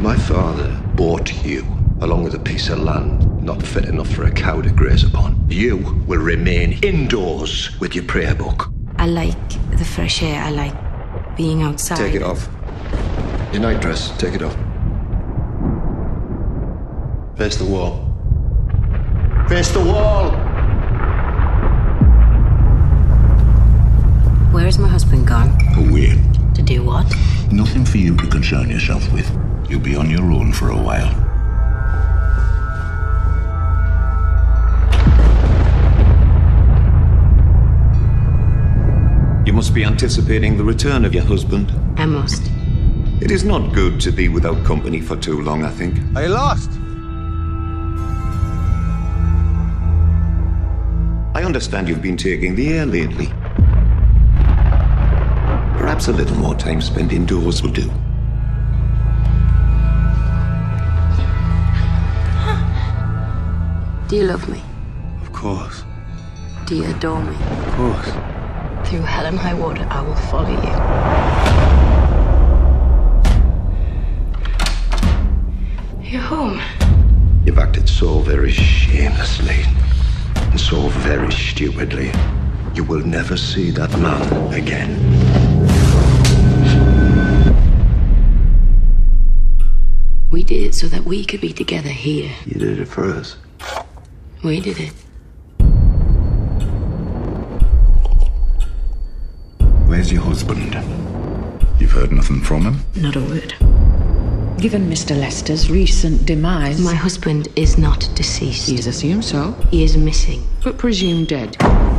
My father bought you, along with a piece of land not fit enough for a cow to graze upon. You will remain indoors with your prayer book. I like the fresh air. I like being outside. Take it off. Your nightdress, take it off. Face the wall. Face the wall! Where is my husband gone? Away. To do what? Nothing for you to concern yourself with. You'll be on your own for a while. You must be anticipating the return of your husband. I must. It is not good to be without company for too long, I think. I lost. I understand you've been taking the air lately. Perhaps a little more time spent indoors will do. Do you love me? Of course. Do you adore me? Of course. Through hell and high water, I will follow you. You're home. You've acted so very shamelessly and so very stupidly. You will never see that man again. We did it so that we could be together here. You did it for us. We did it. Where's your husband? You've heard nothing from him? Not a word. Given Mr. Lester's recent demise... My husband is not deceased. He is assumed so, He is missing. but presumed dead.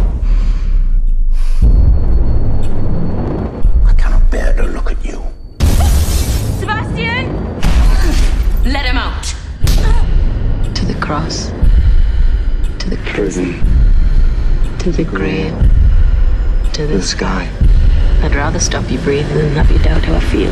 I cannot bear to look at you. Sebastian! Let him out! To the cross. To the prison. To the grave. To the sky. I'd rather stop you breathing than have you doubt how I feel.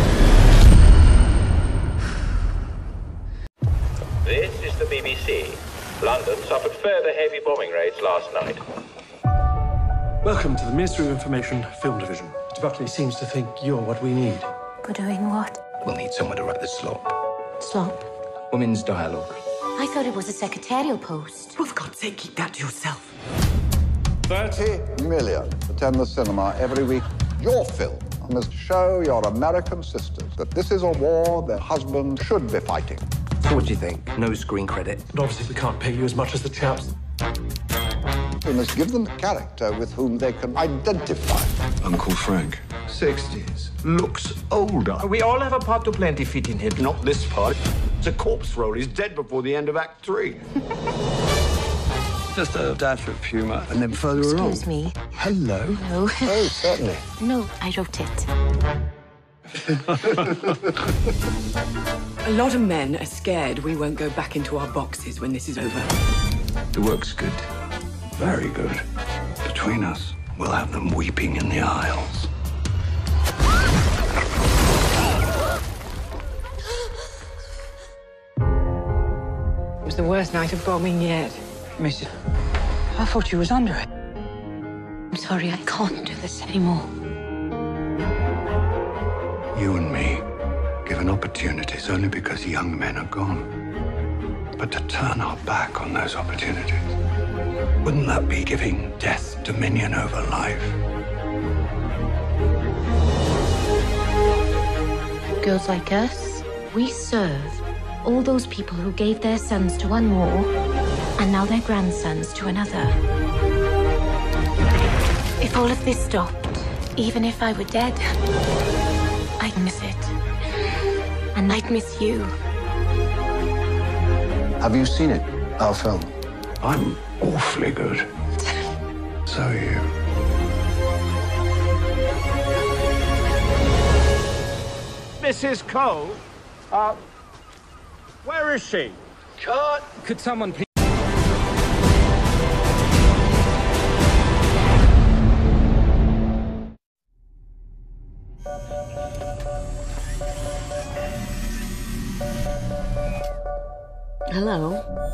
This is the BBC. London suffered further heavy bombing raids last night. Welcome to the Ministry of Information Film Division. Mr. Buckley seems to think you're what we need. For doing what? We'll need someone to write the slop. Slop? Women's dialogue. I thought it was a secretarial post. Oh, for God's sake, keep that to yourself. 30 million attend the cinema every week. Your film must show your American sisters that this is a war their husbands should be fighting. So what do you think? No screen credit? But obviously we can't pay you as much as the chaps. We must give them a character with whom they can identify. Uncle Frank. 60s. Looks older. We all have a part to play and defeating him. Not this part. It's a corpse roll. He's dead before the end of Act 3. Just a dash of humour, and then further along. Excuse me. Hello. No. Oh, certainly. No, I wrote it. A lot of men are scared we won't go back into our boxes when this is over. The work's good. Very good. Between us, we'll have them weeping in the aisles. It was the worst night of bombing yet. Miss, I thought you was under it. I'm sorry, I can't do this anymore. You and me, given opportunities only because young men are gone. But to turn our back on those opportunities, wouldn't that be giving death dominion over life? Girls like us, we serve all those people who gave their sons to one war and now their grandsons to another. If all of this stopped, even if I were dead, I'd miss it. And I'd miss you. Have you seen it, our film? I'm awfully good. So are you. Mrs. Cole? Where is she? Cut! Could someone please... Hello?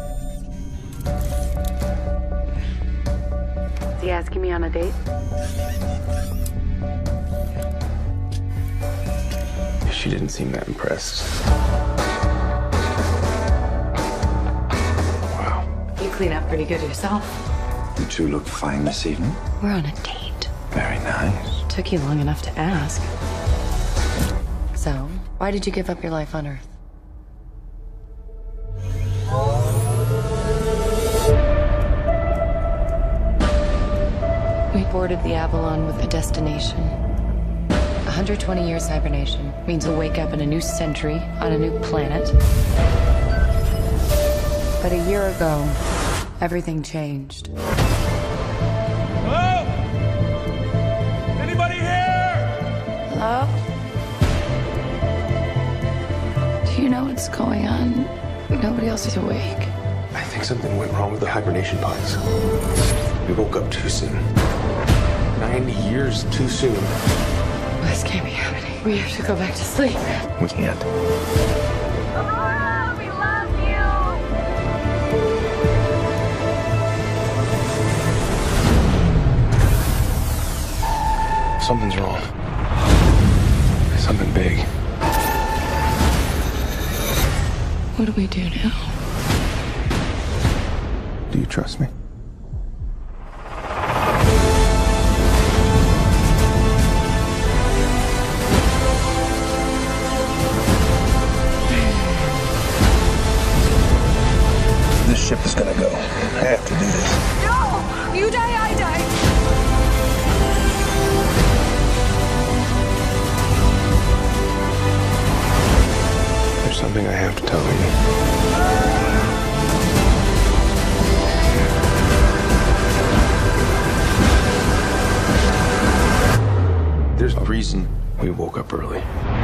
Is he asking me on a date? Is She didn't seem that impressed. Wow. You clean up pretty good yourself. You two look fine this evening. We're on a date. Very nice. Took you long enough to ask. So, why did you give up your life on Earth? We boarded the Avalon with a destination. 120 years hibernation means we'll wake up in a new century on a new planet. But a year ago, everything changed. Hello? Anybody here? Hello? Do you know what's going on? Nobody else is awake. I think something went wrong with the hibernation pods. We woke up too soon. 9 years too soon. This can't be happening. We have to go back to sleep. We can't. Aurora, we love you! Something's wrong. Something big. What do we do now? Do you trust me? This ship is gonna go. I have to do this. No! You die, I die! There's something I have to tell you. There's a reason we woke up early.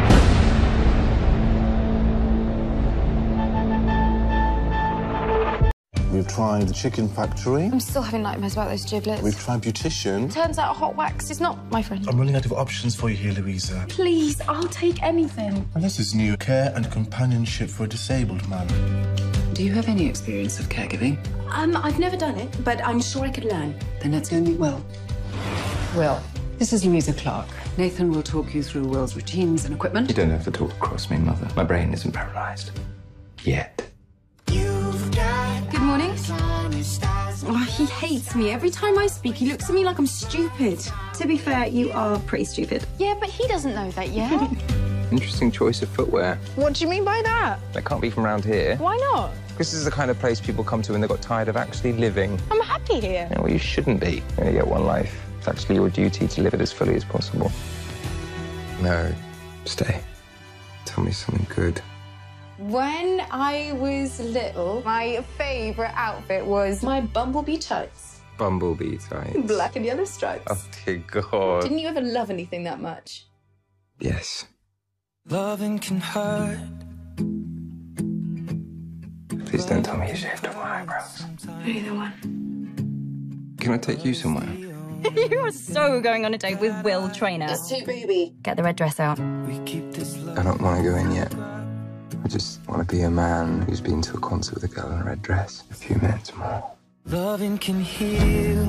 We've tried the chicken factory. I'm still having nightmares about those giblets. We've tried beautician. Turns out hot wax is not my friend. I'm running out of options for you here, Louisa. Please, I'll take anything. And this is new care and companionship for a disabled man. Do you have any experience of caregiving? I've never done it, but I'm sure I could learn. Then let's go meet Will. Will, this is Louisa Clark. Nathan will talk you through Will's routines and equipment. You don't have to talk across me, Mother. My brain isn't paralyzed. Yet. Good morning. Oh, he hates me. Every time I speak, he looks at me like I'm stupid. To be fair, you are pretty stupid. Yeah, but he doesn't know that yet. Interesting choice of footwear. What do you mean by that? That can't be from around here. Why not? This is the kind of place people come to when they got tired of actually living. I'm happy here. Yeah, well, you shouldn't be. You only get one life. It's actually your duty to live it as fully as possible. No, stay. Tell me something good. When I was little, my favourite outfit was my bumblebee tights. Bumblebee tights. Black and yellow stripes. Oh, dear God. Didn't you ever love anything that much? Yes. Loving can hurt. Please don't tell me you shaved off my eyebrows. Neither one. Can I take you somewhere? You are so going on a date with Will Trainer. It's too booby. Get the red dress out. I don't want to go in yet. I just want to be a man who's been to a concert with a girl in a red dress. A few minutes more. Loving can heal.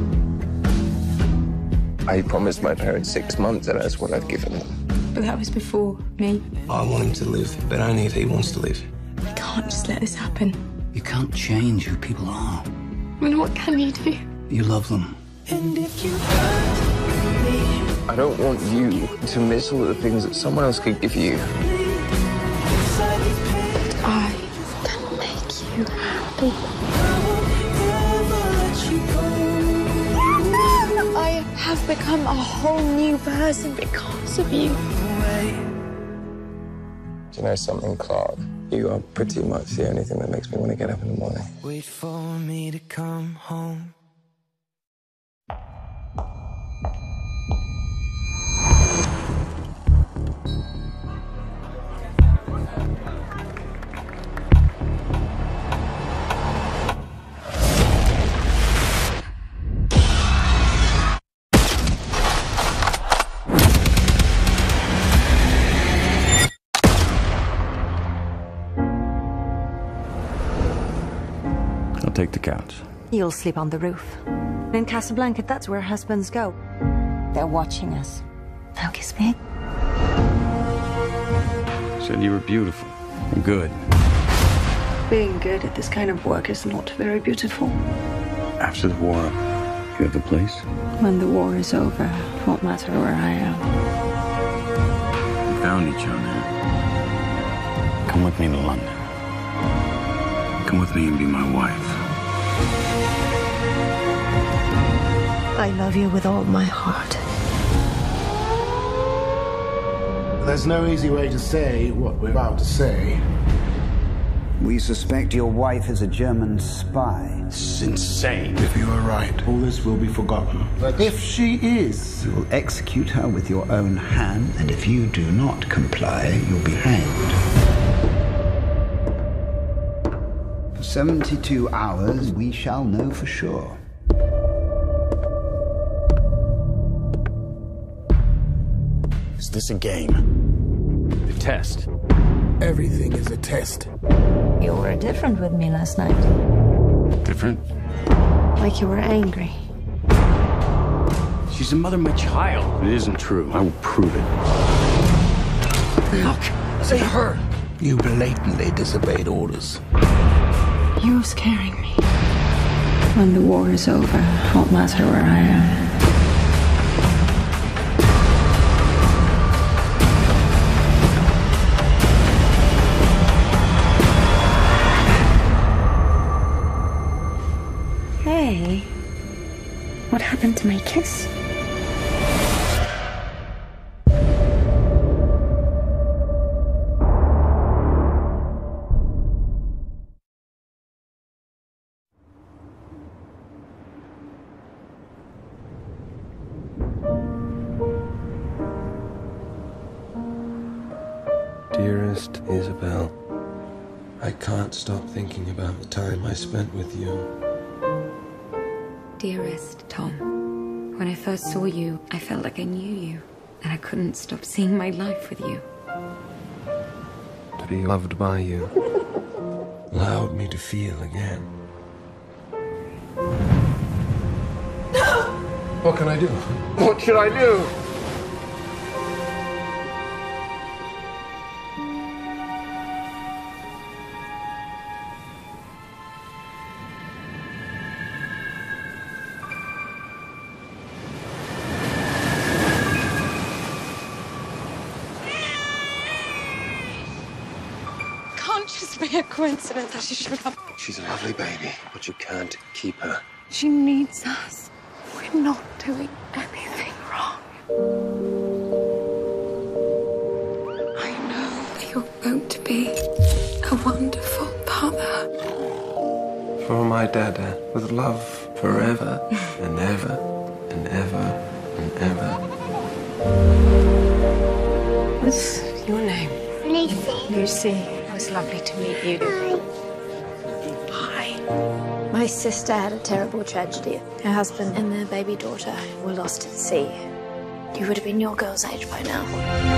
I promised my parents 6 months and that's what I've given them. But that was before me. I want him to live, but only if he wants to live. We can't just let this happen. You can't change who people are. Well, what can you do? You love them. And if you hurt me, I don't want you to miss all the things that someone else could give you. I can make you happy. I have become a whole new person because of you. Do you know something, Clark? You are pretty much the only thing that makes me want to get up in the morning. wait for me to come home. I'll take the couch. You'll sleep on the roof. In Casablanca, that's where husbands go. They're watching us. Now kiss me. said you were beautiful and good. Being good at this kind of work is not very beautiful. After the war, you have a place? When the war is over, it won't matter where I am. We found each other. Come with me to London. Come with me and be my wife. I love you with all my heart. There's no easy way to say what we're about to say. We suspect your wife is a German spy. It's insane. If you are right, all this will be forgotten. But if she is, you will execute her with your own hand, and if you do not comply, you'll be hanged. For 72 hours, we shall know for sure. Is this a game? A test? Everything is a test. You were different with me last night. Different? Like you were angry. She's the mother of my child. It isn't true. I will prove it. Look, say her. You blatantly disobeyed orders. You're scaring me. When the war is over, it won't matter where I am. Hey, what happened to my kiss? Dearest Isabel, I can't stop thinking about the time I spent with you. Dearest Tom, when I first saw you, I felt like I knew you, and I couldn't stop seeing my life with you. To be loved by you allowed me to feel again. What can I do? What should I do? Just be a coincidence that she showed up. She's a lovely baby, but you can't keep her. She needs us. We're not doing anything wrong. I know that you're going to be a wonderful father. For my dada, with love forever and ever and ever and ever. What's your name? Lucy. Lucy. It was lovely to meet you. Hi. My sister had a terrible tragedy. Her husband and their baby daughter were lost at sea. You would have been your girl's age by now.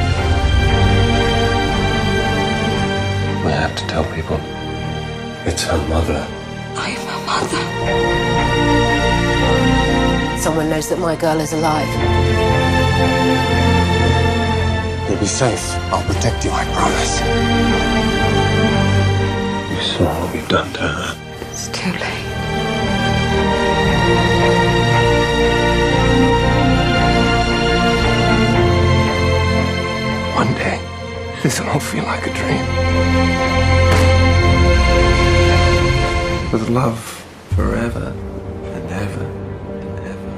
We have to tell people. It's her mother. I'm her mother. Someone knows that my girl is alive. You'll be safe. I'll protect you, I promise. You saw what we've done to her. It's too late. One day, this will all feel like a dream. With love forever and ever and ever.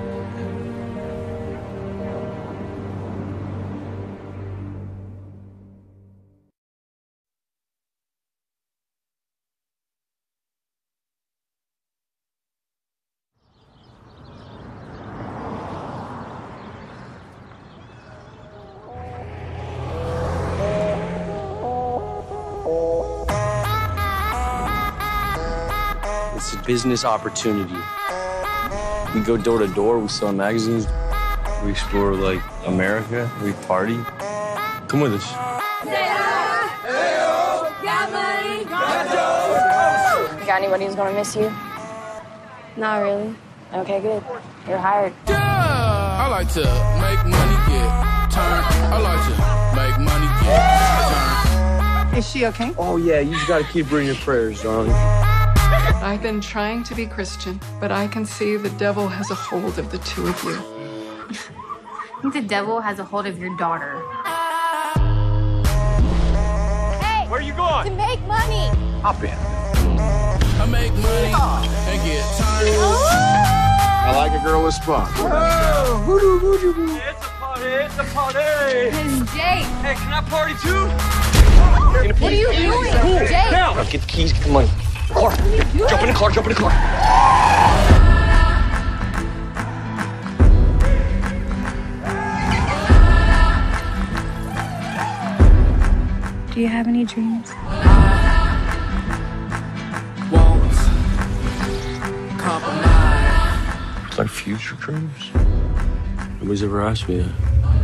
It's a business opportunity. We go door to door, we sell magazines, we explore like America, we party. Come with us. You got anybody who's gonna miss you? Not really. Okay, good. You're hired. Yeah, I like to make money get turned. I like to make money get. Is she okay? Oh, yeah, you just gotta keep bringing your prayers, darling. I've been trying to be Christian, but I can see the devil has a hold of the two of you. I think the devil has a hold of your daughter. Hey! Where are you going? To make money! Hop in. I make money and get turned. I like a girl with spunk. It's a party, it's a party. It's Jake. Hey, can I party too? What are you doing? Jake! Now, get the keys, get the money. Car. Jump in the car, jump in the car. Do you have any dreams? Won't compromise. Like future dreams? Nobody's ever asked me that.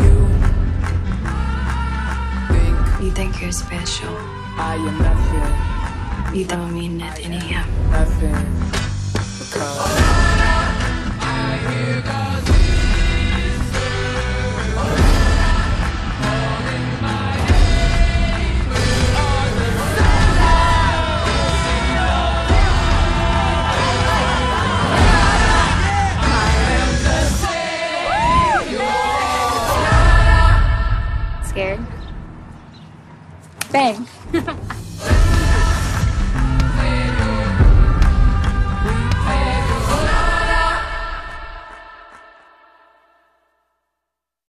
You think you're special. I am nothing. You don't mean nothing to him. Nothing. Because Scared? Bang.